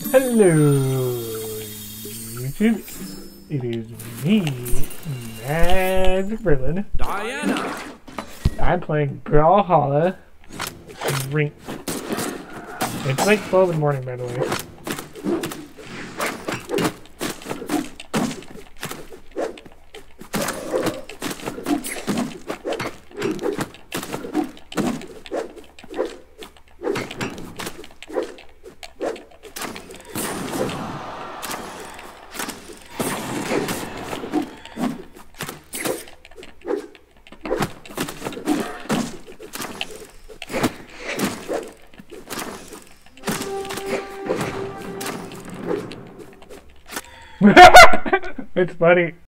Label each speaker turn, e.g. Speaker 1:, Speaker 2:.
Speaker 1: Hello, YouTube. It is me, Magic Berlin.
Speaker 2: Diana!
Speaker 1: I'm playing Brawlhalla Drink. It's like 12 in the morning, by the way. It's funny.